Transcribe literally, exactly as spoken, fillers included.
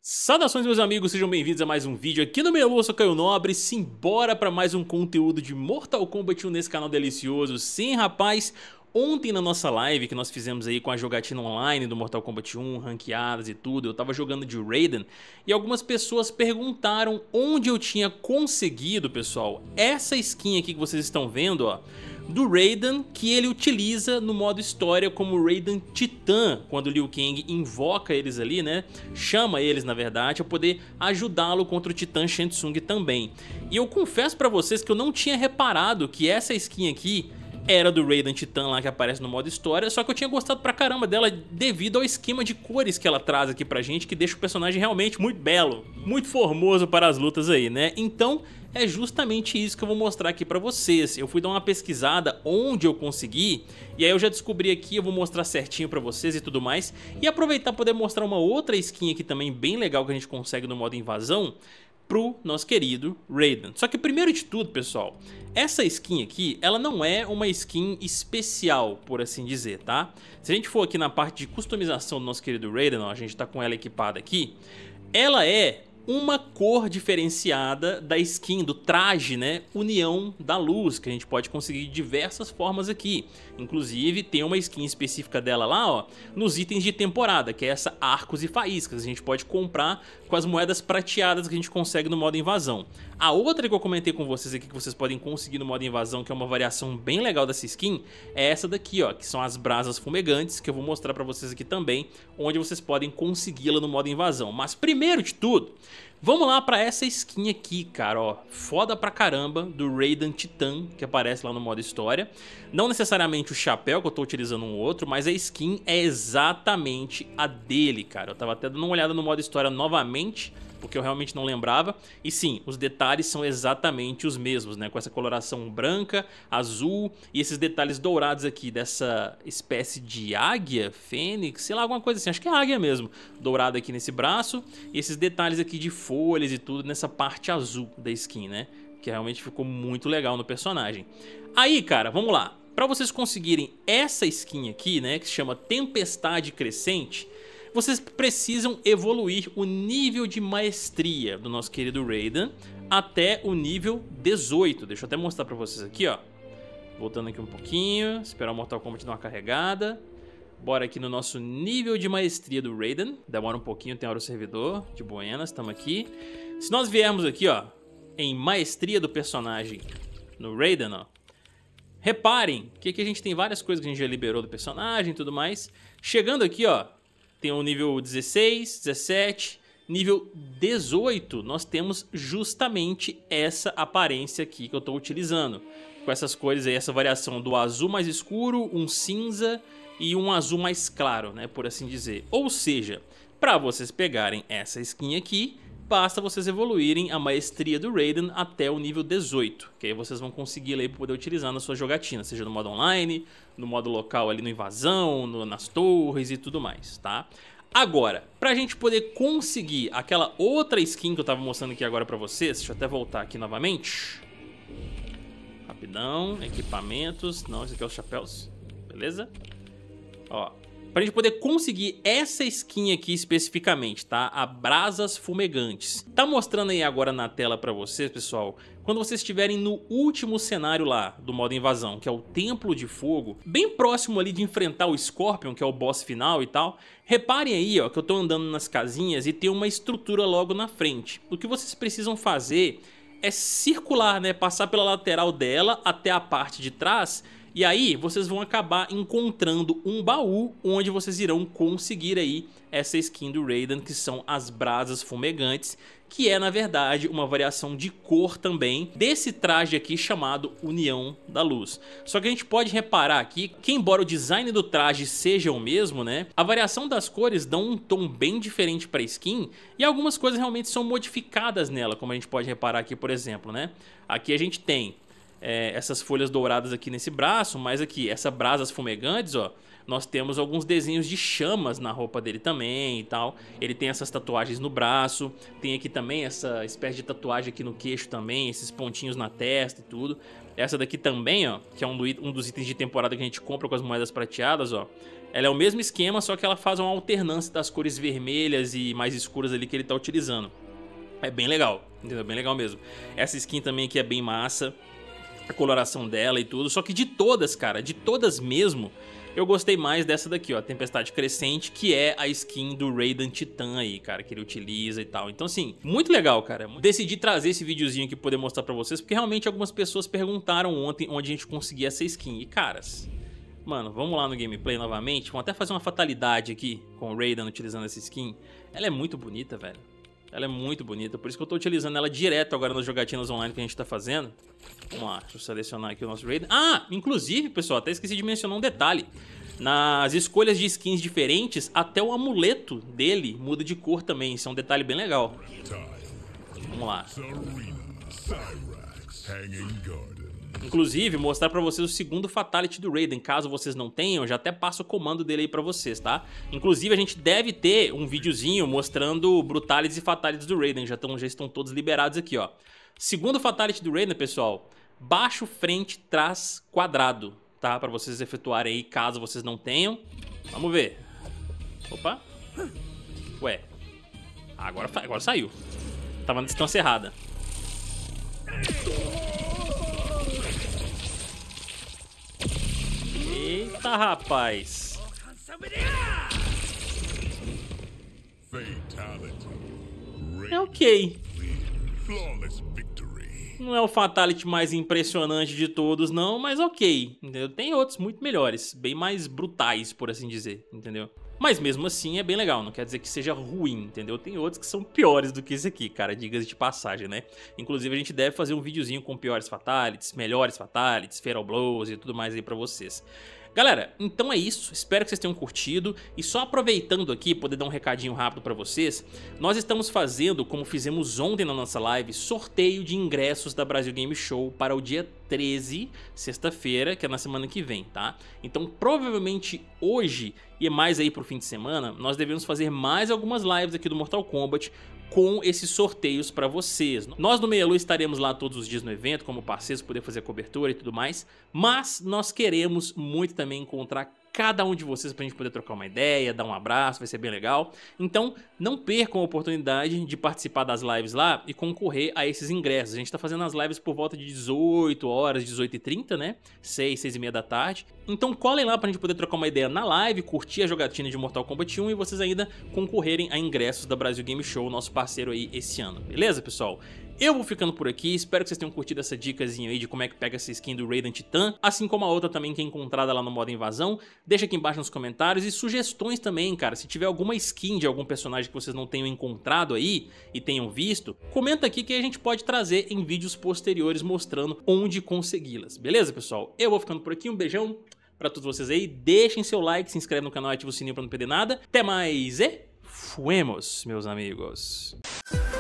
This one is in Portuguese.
Saudações, meus amigos, sejam bem-vindos a mais um vídeo aqui no meu. Eu sou Caio Nobre, simbora para mais um conteúdo de Mortal Kombat um nesse canal delicioso. Sim, rapaz, ontem na nossa live que nós fizemos aí com a jogatina online do Mortal Kombat um, ranqueadas e tudo, eu tava jogando de Raiden e algumas pessoas perguntaram onde eu tinha conseguido, pessoal, essa skin aqui que vocês estão vendo, ó, do Raiden, que ele utiliza no modo história como Raiden Titã, quando o Liu Kang invoca eles ali, né, chama eles na verdade, a poder ajudá-lo contra o Titã Shang Tsung também. E eu confesso pra vocês que eu não tinha reparado que essa skin aqui era do Raiden Titã lá que aparece no modo história, só que eu tinha gostado pra caramba dela devido ao esquema de cores que ela traz aqui pra gente, que deixa o personagem realmente muito belo, muito formoso para as lutas aí, né? Então é justamente isso que eu vou mostrar aqui pra vocês. Eu fui dar uma pesquisada onde eu consegui, e aí eu já descobri aqui, eu vou mostrar certinho pra vocês e tudo mais, e aproveitar pra poder mostrar uma outra skin aqui também bem legal que a gente consegue no modo invasão, pro nosso querido Raiden. Só que primeiro de tudo, pessoal, essa skin aqui, ela não é uma skin especial, por assim dizer, tá? Se a gente for aqui na parte de customização do nosso querido Raiden, ó, a gente tá com ela equipada aqui, ela é uma cor diferenciada da skin, do traje, né, União da Luz, que a gente pode conseguir de diversas formas aqui. Inclusive tem uma skin específica dela lá, ó, nos itens de temporada, que é essa Arcos e Faíscas. A gente pode comprar com as moedas prateadas que a gente consegue no modo invasão. A outra que eu comentei com vocês aqui, que vocês podem conseguir no modo invasão, que é uma variação bem legal dessa skin, é essa daqui, ó, que são as brasas fumegantes, que eu vou mostrar pra vocês aqui também, onde vocês podem consegui-la no modo invasão. Mas primeiro de tudo, vamos lá pra essa skin aqui, cara, ó, foda pra caramba, do Raiden Titã, que aparece lá no modo história. Não necessariamente o chapéu, que eu tô utilizando um outro, mas a skin é exatamente a dele, cara. Eu tava até dando uma olhada no modo história novamente, porque eu realmente não lembrava. E sim, os detalhes são exatamente os mesmos, né? Com essa coloração branca, azul e esses detalhes dourados aqui dessa espécie de águia, fênix, sei lá, alguma coisa assim. Acho que é águia mesmo, dourada aqui nesse braço. E esses detalhes aqui de folhas e tudo nessa parte azul da skin, né? Que realmente ficou muito legal no personagem. Aí, cara, vamos lá. Pra vocês conseguirem essa skin aqui, né, que se chama Tempestade Crescente, vocês precisam evoluir o nível de maestria do nosso querido Raiden até o nível dezoito. Deixa eu até mostrar pra vocês aqui, ó. Voltando aqui um pouquinho, esperar o Mortal Kombat dar uma carregada. Bora aqui no nosso nível de maestria do Raiden. Demora um pouquinho, tem hora o servidor, de buenas, estamos aqui. Se nós viermos aqui, ó, em maestria do personagem no Raiden, ó, reparem que aqui a gente tem várias coisas que a gente já liberou do personagem e tudo mais. Chegando aqui, ó, tem o nível dezesseis, dezessete, nível dezoito, nós temos justamente essa aparência aqui que eu estou utilizando. Com essas cores aí, essa variação do azul mais escuro, um cinza e um azul mais claro, né, por assim dizer. Ou seja, para vocês pegarem essa skin aqui, basta vocês evoluírem a maestria do Raiden até o nível dezoito, que aí vocês vão conseguir aí poder utilizar na sua jogatina, seja no modo online, no modo local ali no invasão, no, nas torres e tudo mais, tá? Agora, pra gente poder conseguir aquela outra skin que eu tava mostrando aqui agora pra vocês, deixa eu até voltar aqui novamente. Rapidão, equipamentos, não, esse aqui é os chapéus, beleza? Ó, pra gente poder conseguir essa skin aqui especificamente, tá? A Brasas Fumegantes. Tá mostrando aí agora na tela pra vocês, pessoal, quando vocês estiverem no último cenário lá do modo invasão, que é o Templo de Fogo, bem próximo ali de enfrentar o Scorpion, que é o boss final e tal, reparem aí, ó, que eu tô andando nas casinhas e tem uma estrutura logo na frente. O que vocês precisam fazer é circular, né? Passar pela lateral dela até a parte de trás. E aí vocês vão acabar encontrando um baú onde vocês irão conseguir aí essa skin do Raiden, que são as Brasas Fumegantes, que é na verdade uma variação de cor também desse traje aqui chamado União da Luz. Só que a gente pode reparar aqui que embora o design do traje seja o mesmo, né, a variação das cores dão um tom bem diferente para a skin e algumas coisas realmente são modificadas nela, como a gente pode reparar aqui, por exemplo, né? Aqui a gente tem É, essas folhas douradas aqui nesse braço, mas aqui, essa brasas fumegantes, ó, nós temos alguns desenhos de chamas na roupa dele também e tal. Ele tem essas tatuagens no braço, tem aqui também essa espécie de tatuagem aqui no queixo também, esses pontinhos na testa e tudo. Essa daqui também, ó, que é um, do, um dos itens de temporada que a gente compra com as moedas prateadas, ó. Ela é o mesmo esquema, só que ela faz uma alternância das cores vermelhas e mais escuras ali que ele tá utilizando. É bem legal, entendeu? Bem legal mesmo. Essa skin também aqui é bem massa, a coloração dela e tudo. Só que de todas, cara, de todas mesmo, eu gostei mais dessa daqui, ó, Tempestade Crescente, que é a skin do Raiden Titã aí, cara, que ele utiliza e tal. Então, assim, muito legal, cara. Decidi trazer esse videozinho aqui pra poder mostrar pra vocês, porque realmente algumas pessoas perguntaram ontem onde a gente conseguia essa skin. E, caras, mano, vamos lá no gameplay novamente. Vamos até fazer uma fatalidade aqui com o Raiden utilizando essa skin. Ela é muito bonita, velho. Ela é muito bonita, por isso que eu tô utilizando ela direto agora nas jogatinas online que a gente tá fazendo. Vamos lá, deixa eu selecionar aqui o nosso Raiden. Ah, inclusive, pessoal, até esqueci de mencionar um detalhe. Nas escolhas de skins diferentes, até o amuleto dele muda de cor também. Isso é um detalhe bem legal. Vamos lá. Inclusive, mostrar pra vocês o segundo Fatality do Raiden. Caso vocês não tenham, eu já até passo o comando dele aí pra vocês, tá? Inclusive, a gente deve ter um videozinho mostrando Brutalities e Fatalities do Raiden. Já, tão, já estão todos liberados aqui, ó. Segundo Fatality do Raiden, pessoal, baixo, frente, trás, quadrado, tá? Pra vocês efetuarem aí, caso vocês não tenham. Vamos ver. Opa. Ué. Agora, agora saiu. Tava na distância errada. Eita, rapaz. É ok. Não é o Fatality mais impressionante de todos, não, mas ok, entendeu? Tem outros muito melhores, bem mais brutais, por assim dizer, entendeu? Mas mesmo assim é bem legal, não quer dizer que seja ruim, entendeu? Tem outros que são piores do que esse aqui, cara, diga-se de passagem, né? Inclusive a gente deve fazer um videozinho com piores Fatalities, melhores Fatalities, Fatal Blows e tudo mais aí pra vocês. Galera, então é isso, espero que vocês tenham curtido e só aproveitando aqui, poder dar um recadinho rápido pra vocês, nós estamos fazendo, como fizemos ontem na nossa live, sorteio de ingressos da Brasil Game Show para o dia treze, sexta-feira, que é na semana que vem, tá? Então provavelmente hoje e mais aí pro fim de semana, nós devemos fazer mais algumas lives aqui do Mortal Kombat com esses sorteios pra vocês. Nós no Meia Lua estaremos lá todos os dias no evento, como parceiros, poder fazer cobertura e tudo mais, mas nós queremos muito também encontrar cada um de vocês pra gente poder trocar uma ideia, dar um abraço, vai ser bem legal. Então não percam a oportunidade de participar das lives lá e concorrer a esses ingressos. A gente tá fazendo as lives por volta de dezoito horas, dezoito e trinta, né? seis, seis e meia da tarde. Então colhem lá pra gente poder trocar uma ideia na live, curtir a jogatina de Mortal Kombat um e vocês ainda concorrerem a ingressos da Brasil Game Show, nosso parceiro aí esse ano. Beleza, pessoal? Eu vou ficando por aqui, espero que vocês tenham curtido essa dicasinha aí de como é que pega essa skin do Raiden Titã, assim como a outra também que é encontrada lá no modo invasão. Deixa aqui embaixo nos comentários e sugestões também, cara. Se tiver alguma skin de algum personagem que vocês não tenham encontrado aí e tenham visto, comenta aqui que a gente pode trazer em vídeos posteriores mostrando onde consegui-las. Beleza, pessoal? Eu vou ficando por aqui, um beijão pra todos vocês aí. Deixem seu like, se inscreve no canal e ativa o sininho pra não perder nada. Até mais e fuemos, meus amigos.